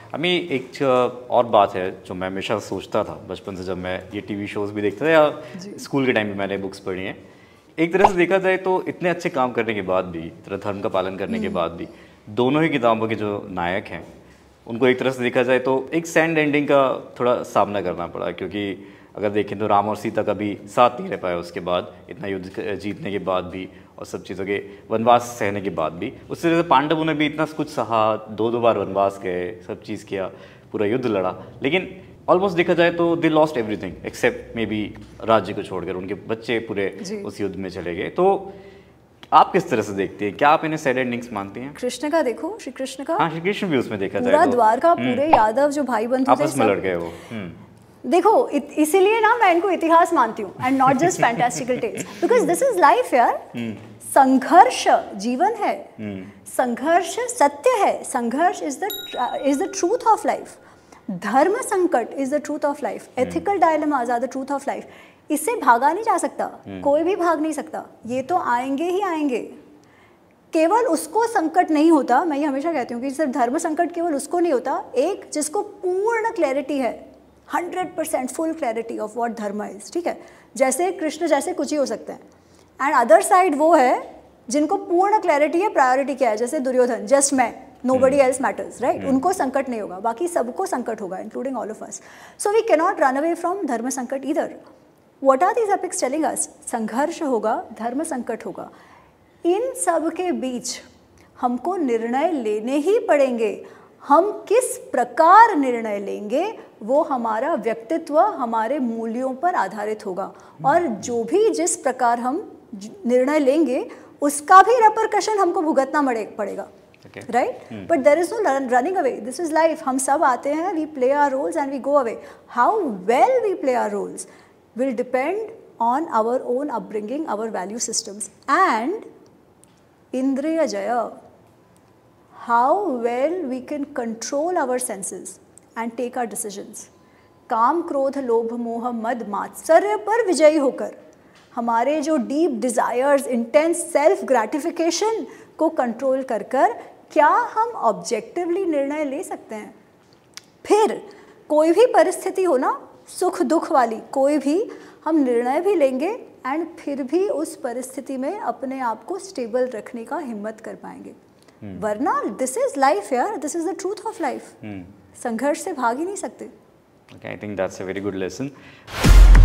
अमी एक और बात है जो मैं हमेशा सोचता था बचपन से, जब मैं ये टीवी शोज़ भी देखता था या स्कूल के टाइम में मैंने बुक्स पढ़ी हैं। एक तरह से देखा जाए तो इतने अच्छे काम करने के बाद भी, तरह धर्म का पालन करने के बाद भी, दोनों ही किताबों के जो नायक हैं उनको एक तरह से देखा जाए तो एक सैड एंडिंग का थोड़ा सामना करना पड़ा, क्योंकि अगर देखें तो राम और सीता कभी साथ नहीं रह पाए उसके बाद, इतना युद्ध जीतने के बाद भी और सब चीज़ों के वनवास सहने के बाद भी। उससे जैसे पांडवों ने भी इतना कुछ सहा, दो बार वनवास गए, सब चीज़ किया, पूरा युद्ध लड़ा, लेकिन ऑलमोस्ट देखा जाए तो they lost everything except maybe राज्य को छोड़कर। उनके बच्चे पूरे उस युद्ध में चले गए। तो आप किस तरह से देखते हैं? क्या आप इन्हें सैड एंडिंग्स मानती हैं? कृष्ण का देखो, श्री कृष्ण का, हाँ श्री कृष्ण भी उसमें देखा जाए पूरा द्वारका, पूरे यादव जो भाई बंधु थे आपस में लड़ गए वो। देखो इसीलिए ना मैं इनको इतिहास मानती हूँ and not just fantastical tales, because this is life यार। संघर्ष जीवन है, संघर्ष सत्य है, संघर्ष is the truth of life. धर्म संकट is the truth of life, ethical dilemmas are the truth of life. इससे भागा नहीं जा सकता, कोई भी भाग नहीं सकता, ये तो आएंगे ही आएंगे। केवल उसको संकट नहीं होता, मैं ये हमेशा कहती हूँ कि सिर्फ धर्म संकट केवल उसको नहीं होता, एक जिसको पूर्ण क्लैरिटी है, 100% full clarity of what dharma is, ठीक है। जैसे कृष्ण जैसे कुछ ही हो सकते हैं, एंड अदर साइड वो है जिनको पूर्ण क्लैरिटी है प्रायोरिटी क्या है, जैसे दुर्योधन, जस्ट मैं, nobody else matters, right? उनको संकट नहीं होगा, बाकी सबको संकट होगा, including all of us. So we cannot run away from धर्म संकट either. What are these epics telling us? संघर्ष होगा, धर्म संकट होगा, इन सब के बीच हमको निर्णय लेने ही पड़ेंगे। हम किस प्रकार निर्णय लेंगे वो हमारा व्यक्तित्व, हमारे मूल्यों पर आधारित होगा, और जो भी जिस प्रकार हम निर्णय लेंगे उसका भी रेपरकशन हमको भुगतना पड़ेगा, right? But there is no running away. This is life. हम सब आते हैं, we play our roles and we go away. How well we play our roles will depend on our own upbringing, our value systems, and Indriya Jaya, how well we can control our senses and take our decisions. काम क्रोध लोभ मोह मद मात्सर्य पर विजयी होकर हमारे जो deep desires, intense self gratification को कंट्रोल कर क्या हम ऑब्जेक्टिवली निर्णय ले सकते हैं। फिर कोई भी परिस्थिति हो ना, सुख दुख वाली कोई भी, हम निर्णय भी लेंगे एंड फिर भी उस परिस्थिति में अपने आप को स्टेबल रखने का हिम्मत कर पाएंगे। वरना दिस इज लाइफ यार, this is the truth of life. संघर्ष से भाग ही नहीं सकते। Okay, I think that's a very good lesson.